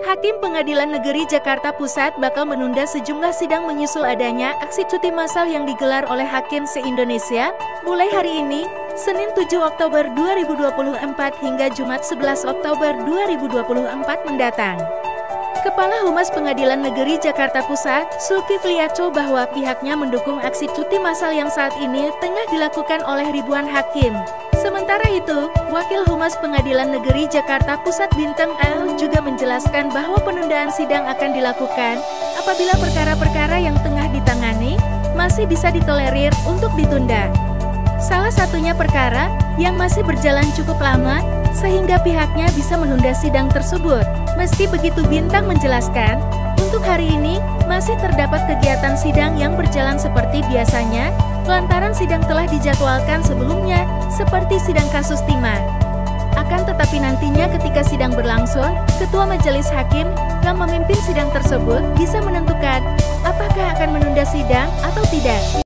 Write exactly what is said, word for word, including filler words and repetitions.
Hakim Pengadilan Negeri Jakarta Pusat bakal menunda sejumlah sidang menyusul adanya aksi cuti massal yang digelar oleh hakim se-Indonesia, mulai hari ini, Senin tujuh Oktober dua ribu dua puluh empat hingga Jumat sebelas Oktober dua ribu dua puluh empat mendatang. Kepala Humas Pengadilan Negeri Jakarta Pusat, Zulkifli Yaco bahwa pihaknya mendukung aksi cuti massal yang saat ini tengah dilakukan oleh ribuan hakim. Sementara itu, Wakil Humas Pengadilan Negeri Jakarta Pusat Bintang L juga menjelaskan bahwa penundaan sidang akan dilakukan apabila perkara-perkara yang tengah ditangani masih bisa ditolerir untuk ditunda. Salah satunya perkara yang masih berjalan cukup lama, sehingga pihaknya bisa menunda sidang tersebut. Meski begitu, Bintang menjelaskan, untuk hari ini masih terdapat kegiatan sidang yang berjalan seperti biasanya, lantaran sidang telah dijadwalkan sebelumnya, seperti sidang kasus timah. Akan tetapi nantinya ketika sidang berlangsung, Ketua Majelis Hakim yang memimpin sidang tersebut bisa menentukan apakah akan menunda sidang atau tidak.